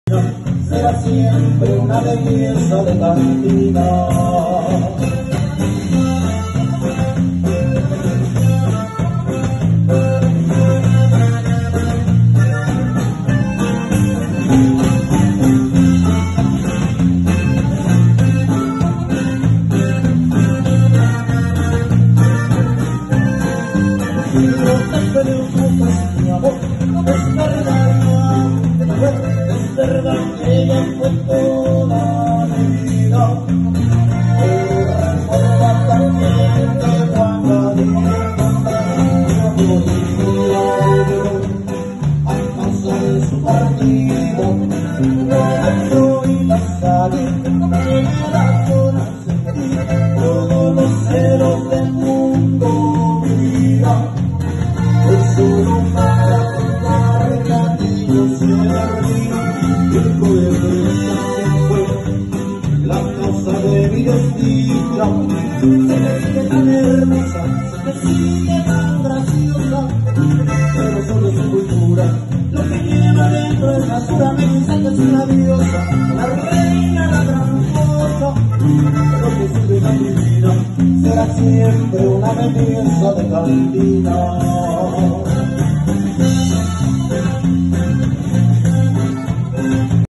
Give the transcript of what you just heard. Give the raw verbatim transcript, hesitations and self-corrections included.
será siempre una belleza de cantina. Mi amor, no es verdad, es verdad que ella fue toda mi vida. Pero recuerda también que cuando yo volví a causa de su partida, no me prohíba salir, no me da zona sentir todos los celos del mundo, vida. Solo para contar que a ti yo se perdí, el Belleza que fue la causa de mi destino. Se ve tan hermosa, se sigue tan graciosa, pero solo es su cultura lo que lleva dentro es la puramente que es una diosa, la reina, la tramposa, pero que sube a mi vida será siempre una belleza de cantina.